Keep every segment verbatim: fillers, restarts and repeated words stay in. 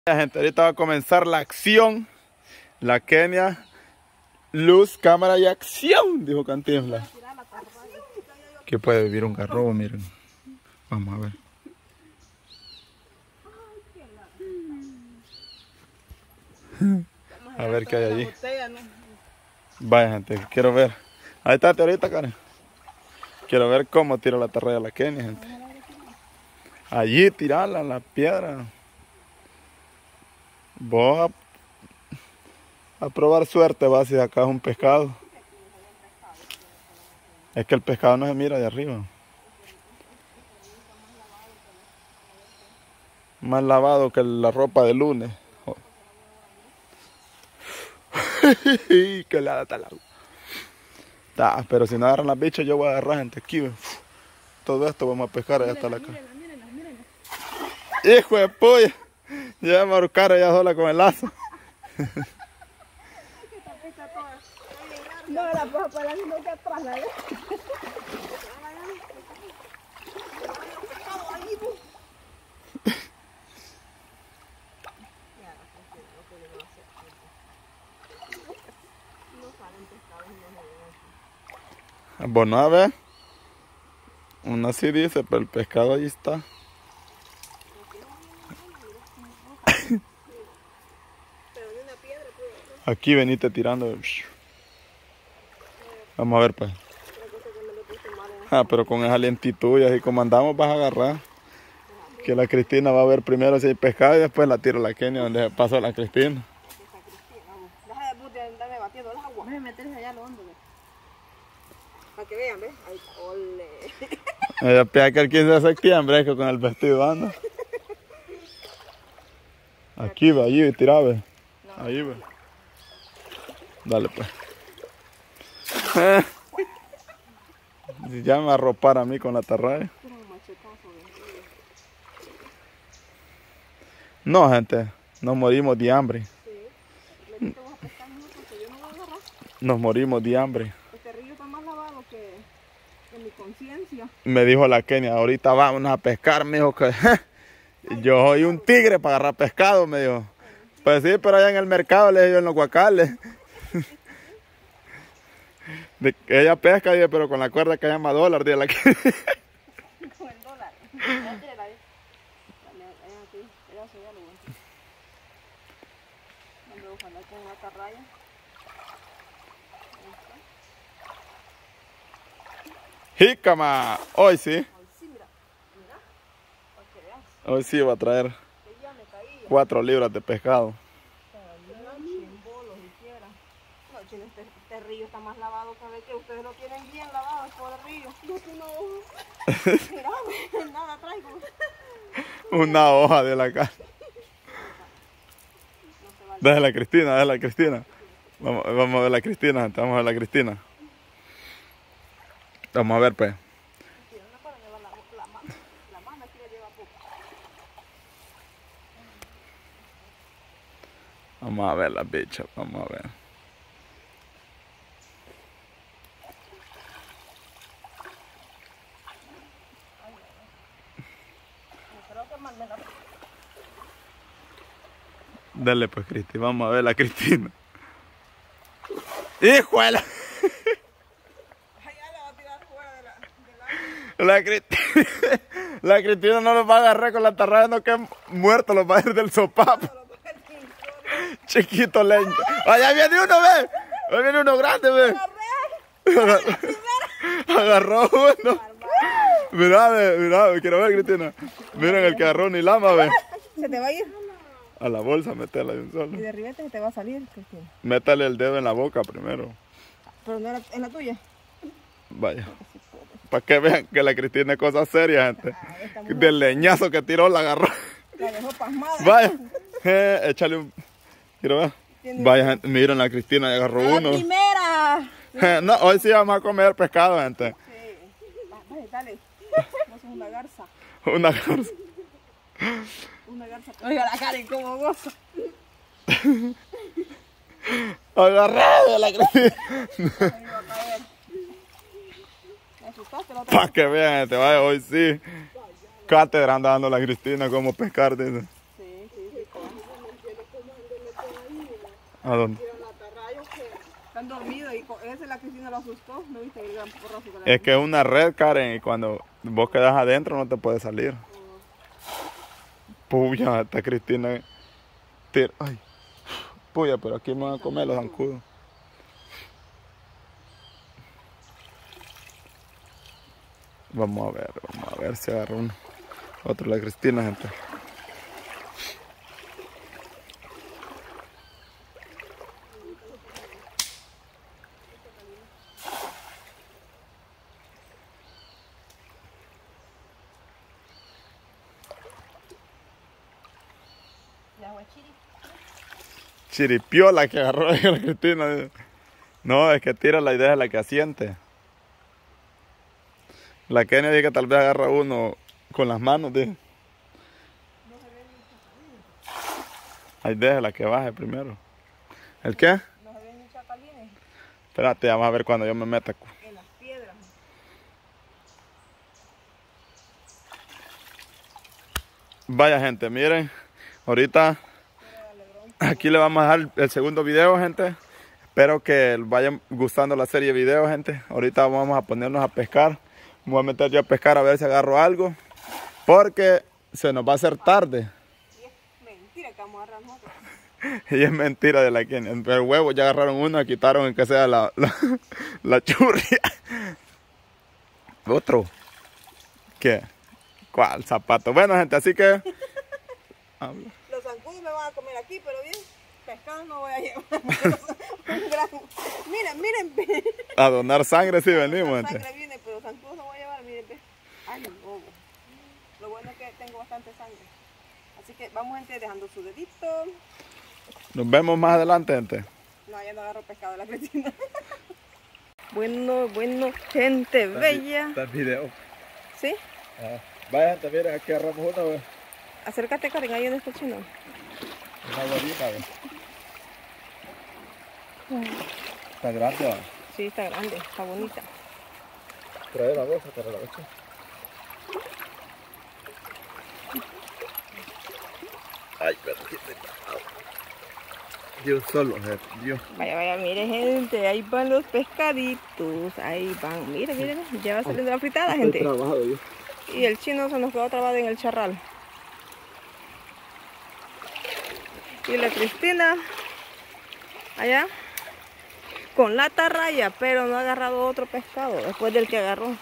Gente, ahorita va a comenzar la acción. La Kenia. Luz, cámara y acción, dijo Cantinflas. Que puede vivir un garrobo, miren. Vamos a ver. A ver qué hay allí. Vaya, gente, quiero ver. Ahí está ahorita, Karen. Quiero ver cómo tira la atarraya la Kenia, gente. Allí tirarla, la piedra. Vos a, a probar suerte, va, si acá es un pescado. Es que el pescado no se mira de arriba. Más lavado que la ropa de lunes. Oh. Que helada está el agua. Ta, pero si no agarran las bichas, yo voy a agarrar, gente. Aquí, todo esto vamos a pescar allá hasta la casa. Hijo de polla. Ya me ahorcaron ya sola con el lazo. No, la puedo parar sino que atrás la Bueno, a ver. Uno sí dice, pero el pescado ahí está. Aquí veniste tirando. Vamos a ver, pues. Ah, pero con esa lentitud y así como andamos vas a agarrar. Que la Cristina va a ver primero si hay pescado y después la tiro a la Kenia donde pasó la Cristina. Deja de darme batiendo el agua. Déjame meterse allá a lo hondo, para que vean, ¿ves? Ahí está, ole. Ella pega que el quince de septiembre es que con el vestido anda. Aquí va, allí tirá, ve. Ahí va. Dale, pues. Ya me arropar a mí con la atarraya. No, gente, nos morimos de hambre. Nos morimos de hambre. Este río está más lavado que, que mi conciencia. Me dijo la Kenia, ahorita vámonos a pescar, me dijo que yo soy un tigre para agarrar pescado, me dijo. Pues sí, pero allá en el mercado, le digo, en los guacales. De que ella pesca, dije, pero con la cuerda que llama dólar, dije la Kenia. Con el dólar. Con la atarraya. ¡Jícama! Hoy sí. Hoy sí, mira, mira, para que veas. Hoy sí va a traer cuatro libras de pescado. No, chino, este, este río está más lavado que ver que ustedes lo tienen bien lavado, el pobre río. No, tú no. Mira, nada traigo. Una hoja de la casa. Déjala a Cristina, déjala a Cristina. Vamos, vamos a ver la Cristina, gente, vamos a ver la Cristina. Vamos a ver, pues. Vamos a ver las bichas, vamos a ver. Dale pues, Cristi, vamos a ver la Cristina. ¡Hijuela! La Cristina, la Cristina no los va a agarrar con la atarraya, no que muerto los va a ir del sopapo. Chiquito leño. Allá viene uno, ve. Ahí viene uno grande, ve. Agarró uno. Mirá, ve, mirá, quiero ver, Cristina. Miren el que agarró ni lama, ve. Se te va a ir. A la bolsa, métela de un solo. Y de ribete se te va a salir, Cristina. Métale el dedo en la boca primero. Pero no era en la tuya. Vaya. Para que vean que la Cristina es cosa seria, gente. Del leñazo que tiró la agarró. La dejó pasmada. Vaya. Eh, échale un... Quiero ver. Vaya, gente. Miren, la Cristina ya agarró ¡La uno. primera! Eh, no, hoy sí vamos a comer pescado, gente. Sí. Vaya, dale. No sos una garza. Una garza. Una garza. Oiga la Karen como goza. Agarrado la Cristina. Para que vean, gente, vaya, hoy sí. Cátedra anda dando la Cristina cómo pescar, dice. Sí, sí, sí. ¿A dónde? Vieron la tarrayos que están dormidos y con ese la Cristina lo asustó. ¿No viste el gran porrazo que le Es que es una red, Karen, y cuando vos quedas adentro no te puedes salir. Puya, esta Cristina. tira- Ay. Puya, pero aquí me van a comer los zancudos. Vamos a ver, vamos a ver si agarra uno. Otro la Cristina, gente. Chiripiola que agarró la Cristina. No, es que tira la idea de la que asiente. La Kenia dice que tal vez agarra uno con las manos, dice. Ahí déjala que baje primero. ¿El qué? No se ven ni chacalines Espérate, vamos a ver cuando yo me meta. en las piedras. Vaya, gente, miren. Ahorita aquí le vamos a dejar el segundo video, gente. Espero que les vaya gustando la serie de videos, gente. Ahorita vamos a ponernos a pescar. Me voy a meter yo a pescar a ver si agarro algo. Porque se nos va a hacer tarde. Y es mentira que vamos a agarrar nosotros. Y es mentira de la que el huevo ya agarraron uno, quitaron el que sea la, la, la churria. Otro. ¿Qué? ¿Cuál zapato? Bueno, gente, así que... Habla. Los zancudos me van a comer aquí, pero bien, pescado no voy a llevar. Un gran... Miren, miren. A donar sangre sí venimos, La gente. sangre viene, pero zancudos no voy a llevar, miren. Ve. Ay, bobo. Lo bueno es que tengo bastante sangre. Así que vamos, gente, dejando su dedito. Nos vemos más adelante, gente. No, ya no agarro pescado de la Cristina. Bueno, bueno, gente bella. Está el video. ¿Sí? Ah, vaya, gente, miren, aquí agarramos una, ve. Acércate, Karen, ahí en este chino. Una huevita, ve. Está grande, va. Sí, está grande, está bonita. Trae la bolsa, trae la bolsa. Ay, pero aquí estoy parado. Dios solo, jefe, Dios. Vaya, vaya, mire, gente, ahí van los pescaditos. Ahí van, mire, mire, ya va saliendo la fritada, gente. Estoy trabajado yo. Y el chino se nos quedó trabado en el charral. Y la Cristina, allá, con la tarraya, pero no ha agarrado otro pescado después del que agarró.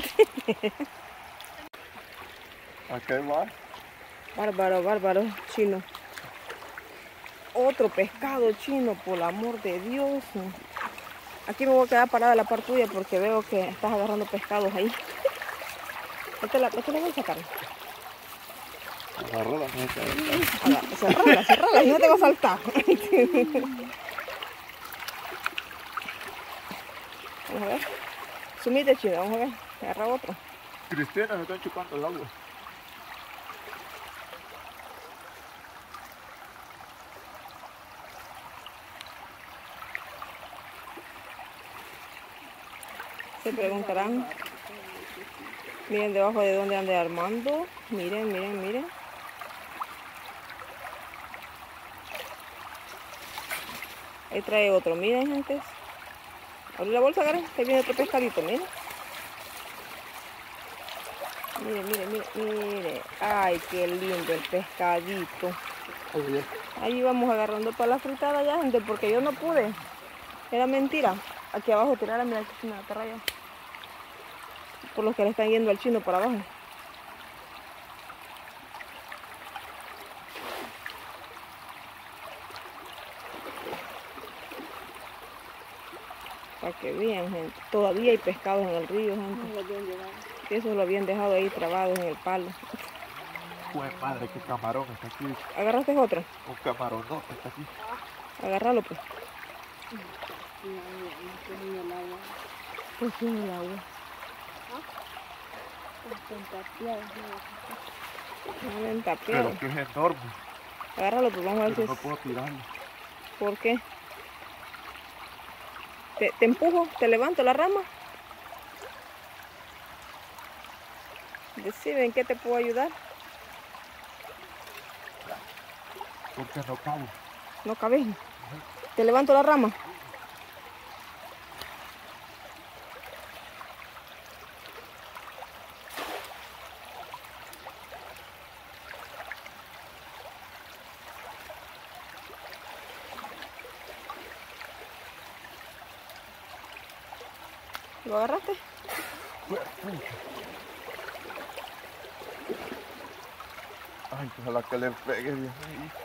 Aquí va. Bárbaro, bárbaro, chino. Otro pescado, chino, por el amor de Dios. Aquí me voy a quedar parada la par tuya porque veo que estás agarrando pescados ahí. Esta la, esta la voy a sacar. Agarró la gente. Cerrala, cerrala, y no te va a saltar. Vamos a ver. Sumite, chino, vamos a ver. Agarra otro. Cristina, me están chupando el agua. Se preguntarán. Miren debajo de dónde anda Armando. Miren, miren, miren. Ahí trae otro, miren, gente. Abre la bolsa, Karen. Ahí viene otro pescadito, miren. Miren, miren, miren, miren. Ay, qué lindo el pescadito. Ahí vamos agarrando para la fritada ya, gente, porque yo no pude. Era mentira. Aquí abajo tirarla, mira, aquí una tarraya. Por los que le están yendo al chino para abajo. Para que vean, gente. Todavía hay pescados en el río, gente. Y eso lo habían dejado ahí trabados en el palo. Pues padre, qué camarón está aquí. ¿Agarraste otro? Un camarón, no, está aquí. Agárralo, pues. Pues en el agua. No ven tapiado. Pero que es enorme. Agárralo, pues vamos a ver si Pero no es... puedo tirarlo. ¿Por qué? ¿Te, te empujo? ¿Te levanto la rama? Decime, ¿en qué te puedo ayudar? Porque no cabe. No cabes. Te levanto la rama. ¿Lo agarraste? Ay, ojalá que le pegue, Dios mío.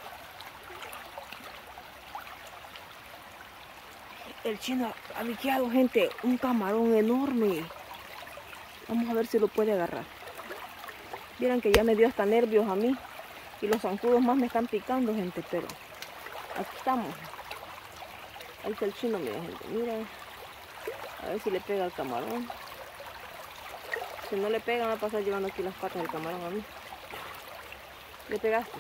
El chino ha liqueado, gente, un camarón enorme. Vamos a ver si lo puede agarrar. Vieran que ya me dio hasta nervios a mí. Y los zancudos más me están picando, gente, pero aquí estamos. Ahí está el chino, mira, gente, mira. A ver si le pega al camarón. Si no le pega, me va a pasar llevando aquí las patas del camarón a mí. ¿Le pegaste?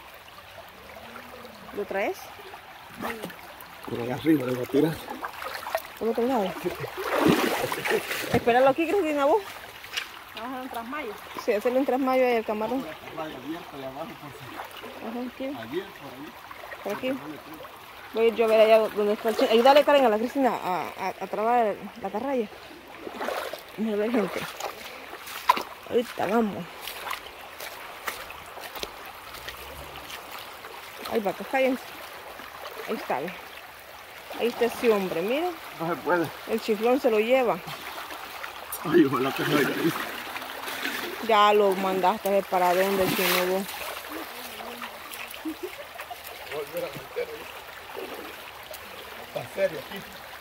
¿Lo traes? Por allá arriba le voy a tirar. ¿Por otro lado? Espéralo aquí, Cristina, vos. Vamos a hacer un trasmayo. Sí, hacerle un trasmayo ahí al camarón. Ajá, aquí. Ayer, por ahí. Por aquí. Voy a ir yo a ver allá donde está el chino. Ayúdale, Karen, a la Cristina a, a, a trabar la carraya. Vamos a ver, gente. Ahorita vamos. Ahí va, cállense. Ahí está, ve. Ahí está ese hombre, mira. No se puede. El chiflón se lo lleva. Ay, ojalá que no haya visto. Ya lo mandaste a ver para dónde, el chino, vos. Volver a meter ahí. Está serio aquí.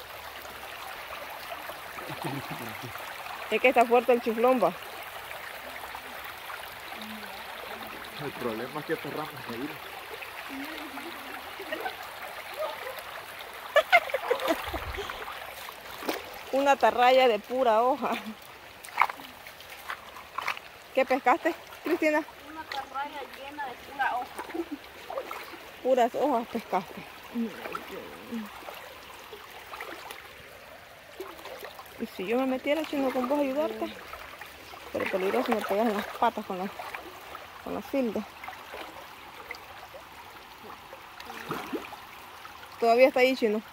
Es que está fuerte el chiflón, va. El problema es que estas ramas se vienen. Una atarraya de pura hoja. ¿Qué pescaste, Cristina? Una atarraya llena de pura hoja. Puras hojas pescaste. Y si yo me metiera, chino, con vos a ayudarte. Pero peligroso, me pegas en las patas con la, con la filda. Todavía está ahí, chino.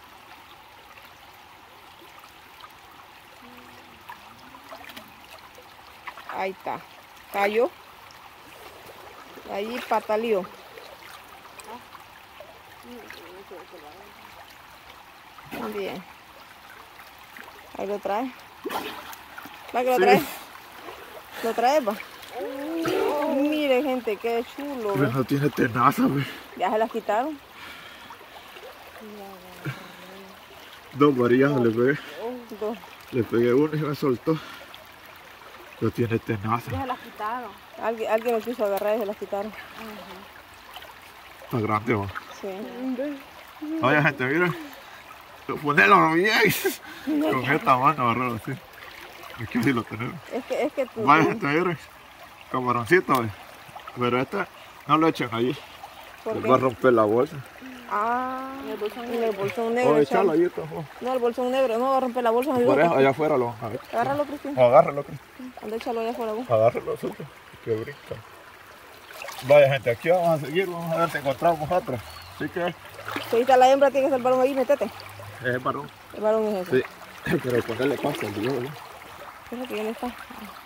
Ahí está. Cayó. Allí pataleó. Bien. Ahí lo trae. ¿Va que lo Sí. trae? ¿Lo trae, va? Oh, mire, gente, qué chulo. Pero ¿ve? no tiene tenaza, güey. Ya se las quitaron. Dos varillas le pegué. Dos. Le pegué uno y se me soltó. No tiene tenaza. Ya se las quitaron. Alguien, alguien lo quiso agarrar y se las quitaron. Está grande, va. Sí. Oye, gente, miren. Ponelo bien. Con esta mano agarrarlo así. Aquí sí lo tenemos. Es que, es que tú. Vaya, gente, miren. Camaroncito, ve. Pero este no lo echen allí. ¿Por Les qué? va a romper la bolsa. Ah, en el bolsón negro. En el bolsón O negro. echarlo echalo. allí, todo. No, el bolsón negro. No va a romper la bolsa. Por amigo. eso, allá afuera lo van a ver. Agárralo, Cristina. Agárralo, Cristian. Anda, échalo allá afuera vos. Agárralo, suelta. Que brinca. Vaya, gente, aquí vamos a seguir. Vamos a ver si encontramos otra. Así que Si ahí está la hembra, tiene que ser el varón ahí, métete. es el varón. El varón es ese. Sí. Pero ponerle pasta al Dios, ¿no? Fíjate que ya no está.